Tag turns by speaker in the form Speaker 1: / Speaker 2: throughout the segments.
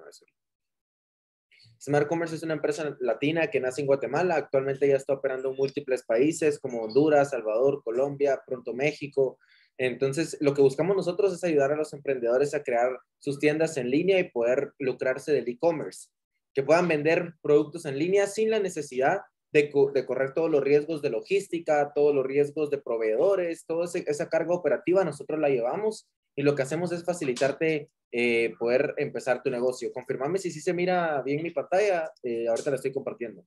Speaker 1: vez. Smart Commerce es una empresa latina que nace en Guatemala. Actualmente ya está operando en múltiples países como Honduras, Salvador, Colombia, pronto México. Entonces, lo que buscamos nosotros es ayudar a los emprendedores a crear sus tiendas en línea y poder lucrarse del e-commerce, que puedan vender productos en línea sin la necesidad de correr todos los riesgos de logística, todos los riesgos de proveedores, toda esa carga operativa nosotros la llevamos y lo que hacemos es facilitarte poder empezar tu negocio. Confirmame si sí se mira bien mi pantalla. Ahorita la estoy compartiendo.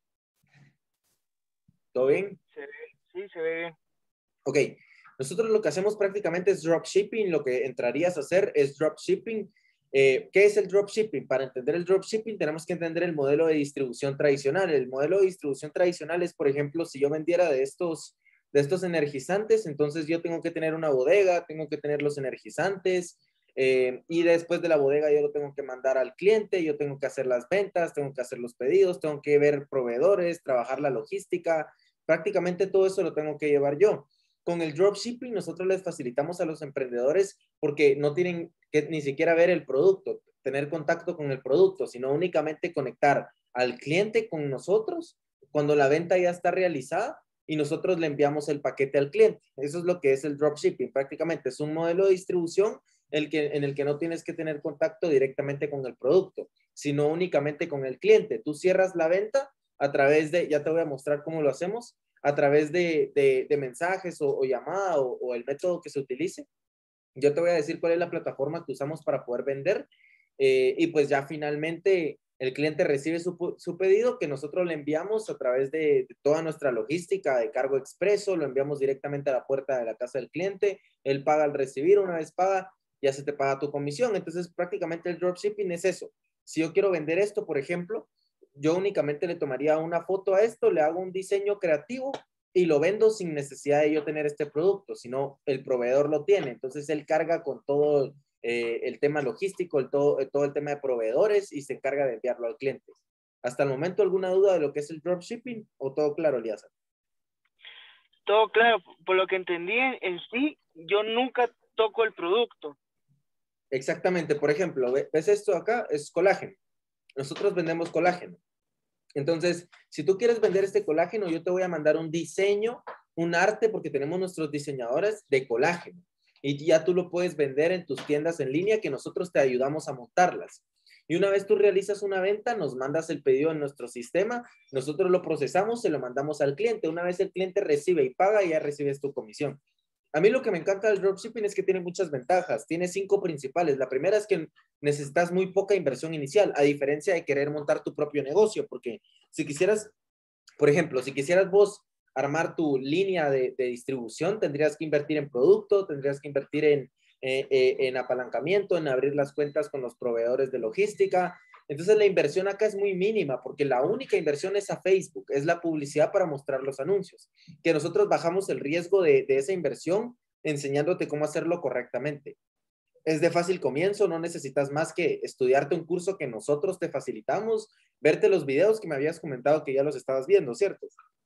Speaker 1: ¿Todo bien?
Speaker 2: Sí, se ve bien.
Speaker 1: Ok. Nosotros lo que hacemos prácticamente es dropshipping. Lo que entrarías a hacer es dropshipping. ¿Qué es el dropshipping? Para entender el dropshipping tenemos que entender el modelo de distribución tradicional. El modelo de distribución tradicional es, por ejemplo, si yo vendiera de estos energizantes, entonces yo tengo que tener una bodega, tengo que tener los energizantes, y después de la bodega yo lo tengo que mandar al cliente, yo tengo que hacer las ventas, tengo que hacer los pedidos, tengo que ver proveedores, trabajar la logística, prácticamente todo eso lo tengo que llevar yo. Con el dropshipping nosotros les facilitamos a los emprendedores porque no tienen que ni siquiera ver el producto, tener contacto con el producto, sino únicamente conectar al cliente con nosotros cuando la venta ya está realizada y nosotros le enviamos el paquete al cliente. Eso es lo que es el dropshipping. Prácticamente es un modelo de distribución en el que no tienes que tener contacto directamente con el producto, sino únicamente con el cliente. Tú cierras la venta a través de, ya te voy a mostrar cómo lo hacemos, a través de mensajes o llamada o el método que se utilice. Yo te voy a decir cuál es la plataforma que usamos para poder vender y pues ya finalmente el cliente recibe su pedido que nosotros le enviamos a través de toda nuestra logística de cargo expreso, lo enviamos directamente a la puerta de la casa del cliente, él paga al recibir, una vez paga, ya se te paga tu comisión. Entonces prácticamente el dropshipping es eso. Si yo quiero vender esto, por ejemplo, yo únicamente le tomaría una foto a esto, le hago un diseño creativo y lo vendo sin necesidad de yo tener este producto, sino el proveedor lo tiene. Entonces él carga con todo el tema logístico, todo el tema de proveedores y se encarga de enviarlo al cliente. ¿Hasta el momento alguna duda de lo que es el dropshipping o todo claro, Eliasa?
Speaker 2: Todo claro, por lo que entendí en sí, yo nunca toco el producto.
Speaker 1: Exactamente, por ejemplo, ¿ves esto acá? Es colágeno. Nosotros vendemos colágeno. Entonces, si tú quieres vender este colágeno, yo te voy a mandar un diseño, un arte, porque tenemos nuestros diseñadores de colágeno. Y ya tú lo puedes vender en tus tiendas en línea que nosotros te ayudamos a montarlas. Y una vez tú realizas una venta, nos mandas el pedido en nuestro sistema, nosotros lo procesamos, se lo mandamos al cliente. Una vez el cliente recibe y paga, ya recibes tu comisión. A mí lo que me encanta del dropshipping es que tiene muchas ventajas. Tiene 5 principales. La primera es que necesitas muy poca inversión inicial, a diferencia de querer montar tu propio negocio, porque si quisieras, por ejemplo, si quisieras vos armar tu línea de distribución, tendrías que invertir en producto, tendrías que invertir en apalancamiento, en abrir las cuentas con los proveedores de logística. Entonces la inversión acá es muy mínima porque la única inversión es a Facebook, es la publicidad para mostrar los anuncios, que nosotros bajamos el riesgo de esa inversión enseñándote cómo hacerlo correctamente. Es de fácil comienzo, no necesitas más que estudiarte un curso que nosotros te facilitamos, verte los videos que me habías comentado que ya los estabas viendo, ¿cierto?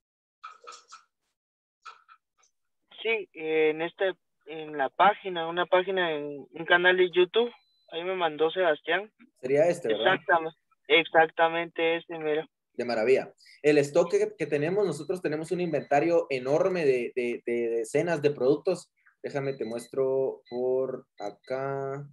Speaker 2: Sí, en la página, una página en un canal de YouTube, ahí me mandó Sebastián.
Speaker 1: Sería este, ¿verdad?
Speaker 2: Exactamente este, mira.
Speaker 1: De maravilla. El stock que tenemos, nosotros tenemos un inventario enorme de decenas de productos. Déjame, te muestro por acá.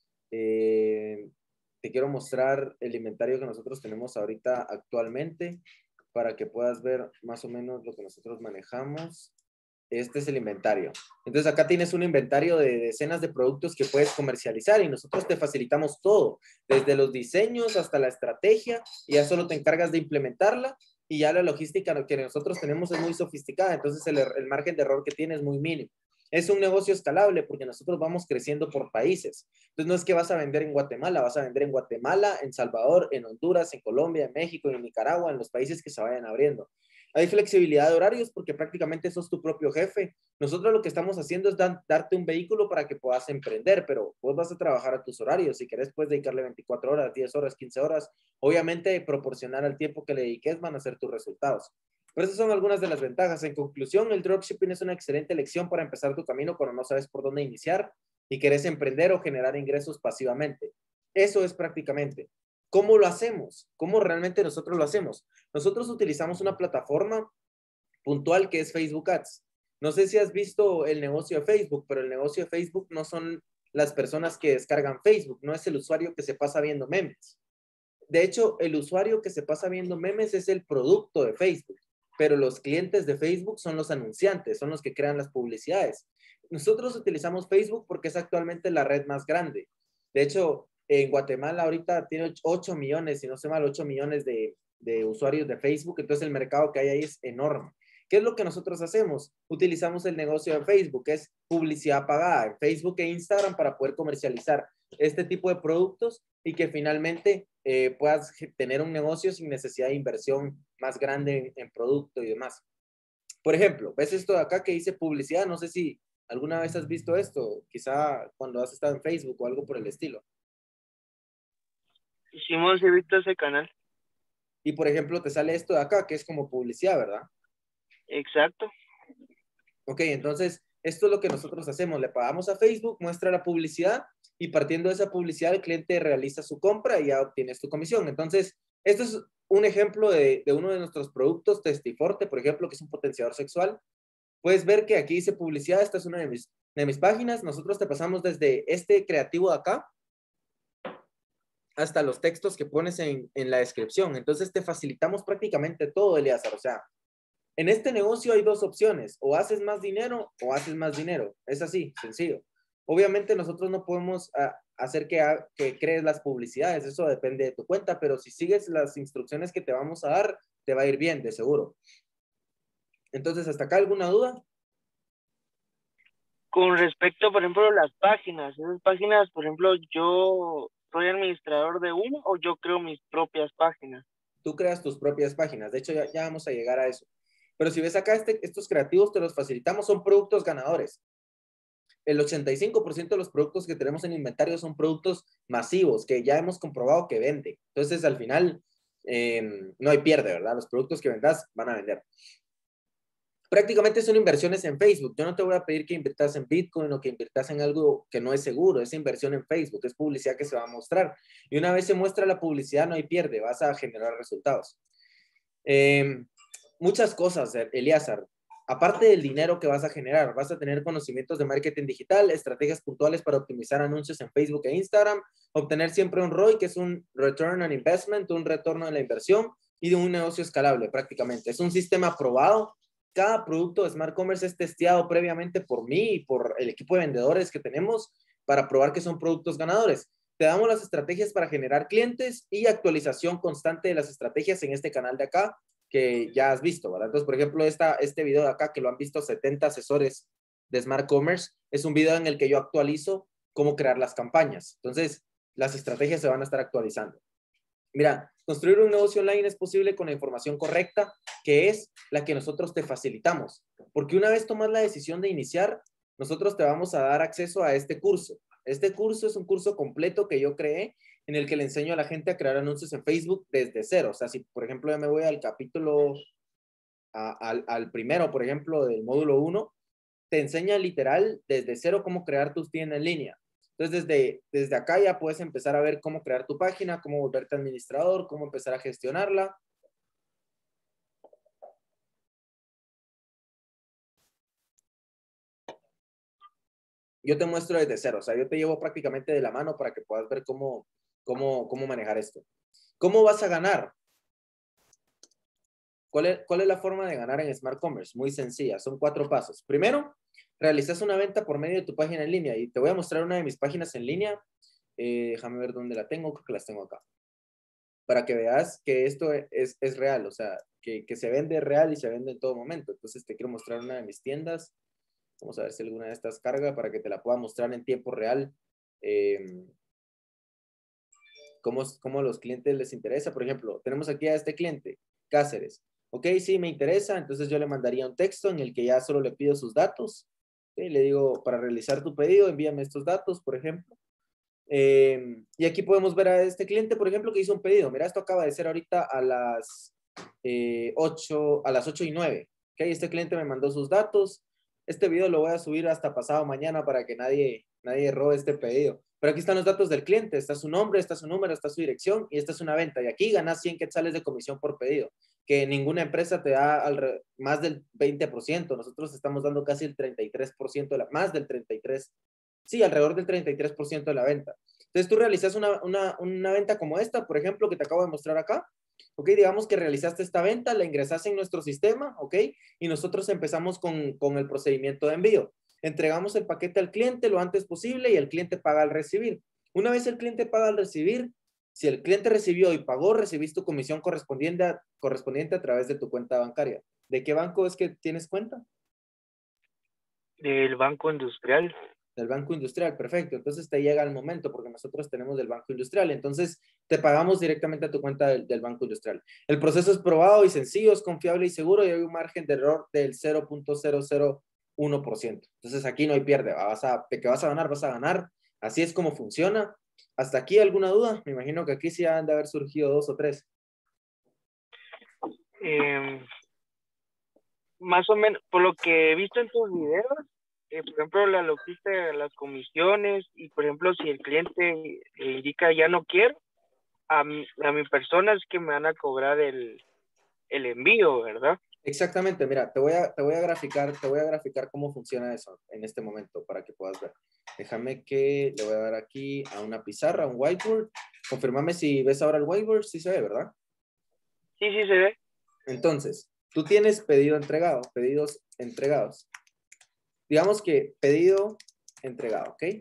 Speaker 1: Te quiero mostrar el inventario que nosotros tenemos ahorita actualmente para que puedas ver más o menos lo que nosotros manejamos. Este es el inventario. Entonces acá tienes un inventario de decenas de productos que puedes comercializar y nosotros te facilitamos todo, desde los diseños hasta la estrategia, y ya solo te encargas de implementarla y ya la logística que nosotros tenemos es muy sofisticada, entonces el margen de error que tiene es muy mínimo. Es un negocio escalable porque nosotros vamos creciendo por países. Entonces no es que vas a vender en Guatemala, vas a vender en Guatemala, en Salvador, en Honduras, en Colombia, en México, en Nicaragua, en los países que se vayan abriendo. Hay flexibilidad de horarios porque prácticamente sos tu propio jefe. Nosotros lo que estamos haciendo es darte un vehículo para que puedas emprender, pero vos vas a trabajar a tus horarios. Si querés, puedes dedicarle 24 horas, 10 horas, 15 horas. Obviamente, proporcionar al tiempo que le dediques van a ser tus resultados. Pero esas son algunas de las ventajas. En conclusión, el dropshipping es una excelente elección para empezar tu camino cuando no sabes por dónde iniciar y querés emprender o generar ingresos pasivamente. Eso es prácticamente. ¿Cómo lo hacemos? ¿Cómo realmente nosotros lo hacemos? Nosotros utilizamos una plataforma puntual que es Facebook Ads. No sé si has visto el negocio de Facebook, pero el negocio de Facebook no son las personas que descargan Facebook, no es el usuario que se pasa viendo memes. De hecho, el usuario que se pasa viendo memes es el producto de Facebook, pero los clientes de Facebook son los anunciantes, son los que crean las publicidades. Nosotros utilizamos Facebook porque es actualmente la red más grande. De hecho, en Guatemala ahorita tiene 8 millones, si no se mal, 8 millones de usuarios de Facebook, entonces el mercado que hay ahí es enorme. ¿Qué es lo que nosotros hacemos? Utilizamos el negocio de Facebook, que es publicidad pagada en Facebook e Instagram para poder comercializar este tipo de productos y que finalmente puedas tener un negocio sin necesidad de inversión más grande en producto y demás. Por ejemplo, ¿ves esto de acá que dice publicidad? No sé si alguna vez has visto esto, quizá cuando has estado en Facebook o algo por el estilo.
Speaker 2: Hicimos, he visto ese canal.
Speaker 1: Y por ejemplo, te sale esto de acá, que es como publicidad, ¿verdad?
Speaker 2: Exacto.
Speaker 1: Ok, entonces, esto es lo que nosotros hacemos. Le pagamos a Facebook, muestra la publicidad y partiendo de esa publicidad el cliente realiza su compra y ya obtienes tu comisión. Entonces, esto es un ejemplo de uno de nuestros productos, Testiforte, por ejemplo, que es un potenciador sexual. Puedes ver que aquí dice publicidad, esta es una de mis páginas. Nosotros te pasamos desde este creativo de acá hasta los textos que pones en la descripción. Entonces, te facilitamos prácticamente todo, Eliazar. O sea, en este negocio hay dos opciones, o haces más dinero o haces más dinero. Es así, sencillo. Obviamente nosotros no podemos hacer que crees las publicidades, eso depende de tu cuenta, pero si sigues las instrucciones que te vamos a dar, te va a ir bien, de seguro. Entonces, ¿hasta acá alguna duda?
Speaker 2: Con respecto, por ejemplo, a las páginas, esas páginas, por ejemplo, yo soy administrador de una o yo creo mis propias páginas.
Speaker 1: Tú creas tus propias páginas. De hecho, ya vamos a llegar a eso. Pero si ves acá, estos creativos te los facilitamos, son productos ganadores. El 85% de los productos que tenemos en inventario son productos masivos que ya hemos comprobado que venden. Entonces, al final, no hay pierde, ¿verdad? Los productos que vendas van a vender. Prácticamente son inversiones en Facebook. Yo no te voy a pedir que inviertas en Bitcoin o que inviertas en algo que no es seguro. Es inversión en Facebook, es publicidad que se va a mostrar. Y una vez se muestra la publicidad, no hay pierde, vas a generar resultados. Muchas cosas, Eliazar. Aparte del dinero que vas a generar, vas a tener conocimientos de marketing digital, estrategias puntuales para optimizar anuncios en Facebook e Instagram, obtener siempre un ROI, que es un Return on Investment, un retorno de la inversión, y de un negocio escalable prácticamente. Es un sistema probado. Cada producto de Smart Commerce es testeado previamente por mí y por el equipo de vendedores que tenemos para probar que son productos ganadores. Te damos las estrategias para generar clientes y actualización constante de las estrategias en este canal de acá que ya has visto, ¿verdad? Entonces, por ejemplo, este video de acá que lo han visto 70 asesores de Smart Commerce es un video en el que yo actualizo cómo crear las campañas. Entonces, las estrategias se van a estar actualizando. Mira, construir un negocio online es posible con la información correcta, que es la que nosotros te facilitamos. Porque una vez tomas la decisión de iniciar, nosotros te vamos a dar acceso a este curso. Este curso es un curso completo que yo creé en el que le enseño a la gente a crear anuncios en Facebook desde cero. O sea, si por ejemplo yo me voy al capítulo, al primero, por ejemplo, del módulo 1, te enseña literal desde cero cómo crear tus tiendas en línea. Entonces, desde acá ya puedes empezar a ver cómo crear tu página, cómo volverte administrador, cómo empezar a gestionarla. Yo te muestro desde cero, o sea, yo te llevo prácticamente de la mano para que puedas ver cómo manejar esto. ¿Cómo vas a ganar? ¿Cuál es la forma de ganar en Smart Commerce? Muy sencilla, son 4 pasos. Primero, realizas una venta por medio de tu página en línea y te voy a mostrar una de mis páginas en línea. Déjame ver dónde la tengo, creo que las tengo acá. Para que veas que esto es real, o sea, que se vende real y se vende en todo momento. Entonces te quiero mostrar una de mis tiendas. Vamos a ver si alguna de estas carga para que te la pueda mostrar en tiempo real. Cómo los clientes les interesa. Por ejemplo, tenemos aquí a este cliente, Cáceres. Ok, sí, me interesa. Entonces yo le mandaría un texto en el que ya solo le pido sus datos. Okay, le digo, para realizar tu pedido, envíame estos datos, por ejemplo. Y aquí podemos ver a este cliente, por ejemplo, que hizo un pedido. Mira, esto acaba de ser ahorita a las 8:09. Okay, este cliente me mandó sus datos. Este video lo voy a subir hasta pasado mañana para que nadie robe este pedido. Pero aquí están los datos del cliente, está su nombre, está su número, está su dirección y esta es una venta. Y aquí ganas 100 quetzales de comisión por pedido, que ninguna empresa te da más del 20%. Nosotros estamos dando casi el 33%, más del 33%, sí, alrededor del 33% de la venta. Entonces tú realizas una venta como esta, por ejemplo, que te acabo de mostrar acá. Ok, digamos que realizaste esta venta, la ingresaste en nuestro sistema, ok, y nosotros empezamos con el procedimiento de envío. Entregamos el paquete al cliente lo antes posible y el cliente paga al recibir. Una vez el cliente paga al recibir, si el cliente recibió y pagó, recibís tu comisión correspondiente a través de tu cuenta bancaria. ¿De qué banco es que tienes cuenta?
Speaker 2: Del Banco Industrial.
Speaker 1: Del Banco Industrial, perfecto. Entonces te llega el momento porque nosotros tenemos del Banco Industrial. Entonces te pagamos directamente a tu cuenta del Banco Industrial. El proceso es probado y sencillo, es confiable y seguro y hay un margen de error del 0.001%. Entonces aquí no hay pierde. De que vas a ganar, vas a ganar. Así es como funciona. ¿Hasta aquí alguna duda? Me imagino que aquí sí han de haber surgido 2 o 3.
Speaker 2: Más o menos, por lo que he visto en tus videos, por ejemplo, la logística de las comisiones y, por ejemplo, si el cliente indica ya no quiero, a mi persona es que me van a cobrar el envío, ¿verdad?
Speaker 1: Exactamente, mira, te voy a graficar cómo funciona eso en este momento para que puedas ver. Déjame que le voy a dar aquí a una pizarra, a un whiteboard. Confírmame si ves ahora el whiteboard, sí se ve, ¿verdad?
Speaker 2: Sí, sí se ve.
Speaker 1: Entonces, tú tienes pedidos entregados. Digamos que pedido entregado, ¿ok?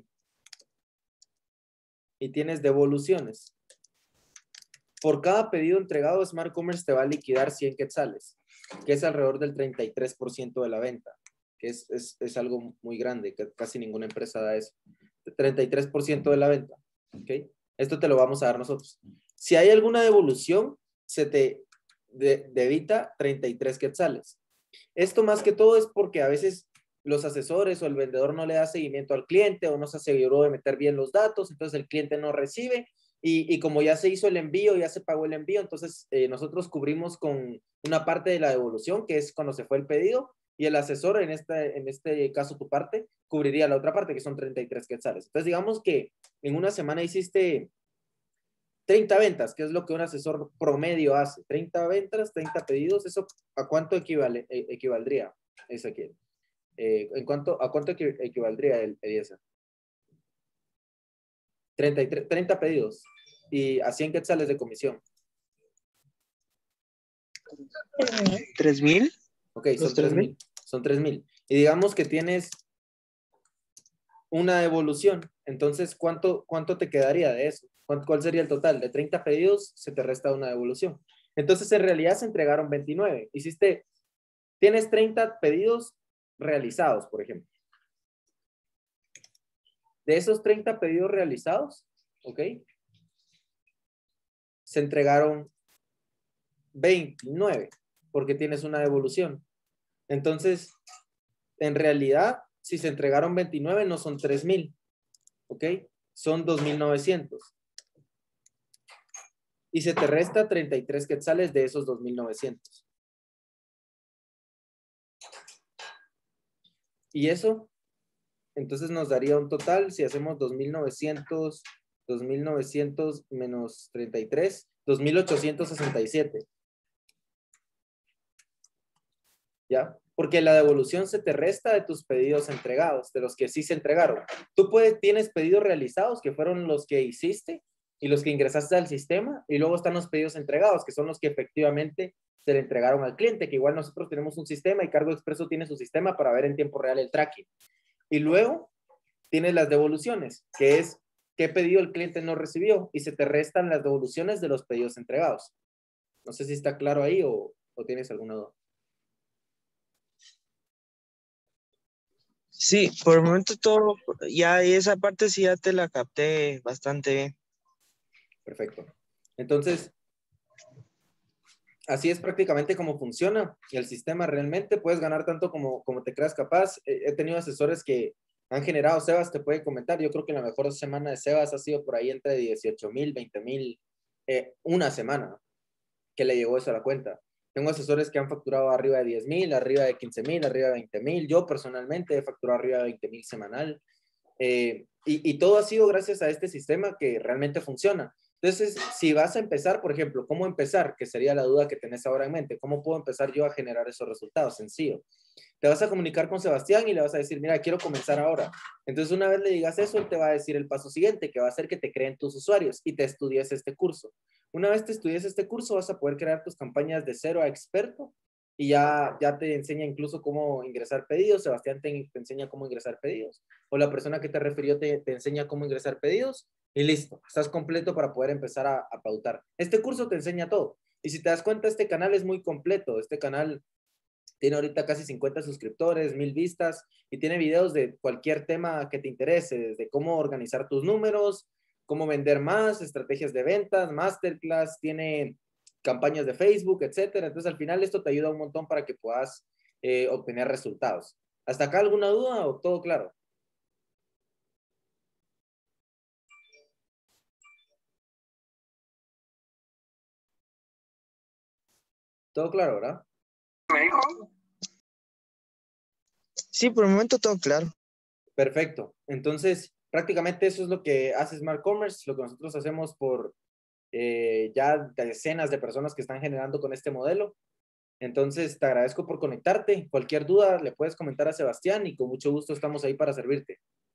Speaker 1: Y tienes devoluciones. Por cada pedido entregado, Smart Commerce te va a liquidar 100 quetzales, que es alrededor del 33% de la venta, que es algo muy grande, que casi ninguna empresa da eso. 33% de la venta, ¿ok? Esto te lo vamos a dar nosotros. Si hay alguna devolución, se te debita 33 quetzales. Esto más que todo es porque a veces los asesores o el vendedor no le da seguimiento al cliente o no se aseguró de meter bien los datos, entonces el cliente no recibe y como ya se hizo el envío, ya se pagó el envío, entonces nosotros cubrimos con una parte de la devolución, que es cuando se fue el pedido, y el asesor, en este caso tu parte, cubriría la otra parte, que son 33 quetzales. Entonces digamos que en una semana hiciste 30 ventas, que es lo que un asesor promedio hace. 30 ventas, 30 pedidos, ¿eso a cuánto equivaldría, Ezequiel? ¿A cuánto equivaldría, Eliezer? 30 pedidos y a 100 quetzales de comisión.
Speaker 3: 3,000.
Speaker 1: Ok, son 3,000. Son 3,000. Y digamos que tienes una devolución. Entonces, ¿cuánto te quedaría de eso? ¿Cuál sería el total? De 30 pedidos se te resta una devolución. Entonces, en realidad se entregaron 29. Tienes 30 pedidos realizados, por ejemplo. De esos 30 pedidos realizados, ¿ok? Se entregaron 29 porque tienes una devolución. Entonces, en realidad, si se entregaron 29, no son 3,000, ¿ok? Son 2,900. Y se te resta 33 quetzales de esos 2,900. Y eso, entonces nos daría un total, si hacemos 2,900 menos 33, 2,867. ¿Ya? Porque la devolución se te resta de tus pedidos entregados, de los que sí se entregaron. Tú tienes pedidos realizados, que fueron los que hiciste y los que ingresaste al sistema, y luego están los pedidos entregados, que son los que efectivamente se le entregaron al cliente, que igual nosotros tenemos un sistema y Cargo Expreso tiene su sistema para ver en tiempo real el tracking. Y luego tienes las devoluciones, que es qué pedido el cliente no recibió, y se te restan las devoluciones de los pedidos entregados. No sé si está claro ahí o tienes alguna duda.
Speaker 3: Sí, por el momento todo, ya esa parte sí ya te la capté bastante bien.
Speaker 1: Perfecto. Entonces, así es prácticamente como funciona el sistema realmente. Puedes ganar tanto como te creas capaz. He tenido asesores que han generado, Sebas te puede comentar, yo creo que la mejor semana de Sebas ha sido por ahí entre 18,000, 20,000, una semana que le llegó eso a la cuenta. Tengo asesores que han facturado arriba de 10,000, arriba de 15,000, arriba de 20,000. Yo personalmente he facturado arriba de 20,000 semanal. Y todo ha sido gracias a este sistema que realmente funciona. Entonces, si vas a empezar, por ejemplo, ¿cómo empezar? Que sería la duda que tenés ahora en mente. ¿Cómo puedo empezar yo a generar esos resultados? Sencillo. Te vas a comunicar con Sebastián y le vas a decir, mira, quiero comenzar ahora. Entonces, una vez le digas eso, él te va a decir el paso siguiente, que va a ser que te creen tus usuarios y te estudies este curso. Una vez te estudies este curso, vas a poder crear tus campañas de cero a experto y ya te enseña incluso cómo ingresar pedidos. Sebastián te enseña cómo ingresar pedidos. O la persona que te refirió te enseña cómo ingresar pedidos y listo. Estás completo para poder empezar a pautar. Este curso te enseña todo. Y si te das cuenta, este canal es muy completo. Este canal tiene ahorita casi 50 suscriptores, 1000 vistas y tiene videos de cualquier tema que te interese, desde cómo organizar tus números, cómo vender más, estrategias de ventas, masterclass, tiene campañas de Facebook, etcétera. Entonces, al final esto te ayuda un montón para que puedas obtener resultados. ¿Hasta acá alguna duda o todo claro? Todo claro, ¿verdad?
Speaker 3: Sí, por el momento todo claro.
Speaker 1: Perfecto. Entonces, prácticamente eso es lo que hace Smart Commerce, lo que nosotros hacemos por ya decenas de personas que están generando con este modelo. Entonces, te agradezco por conectarte. Cualquier duda le puedes comentar a Sebastián y con mucho gusto estamos ahí para servirte.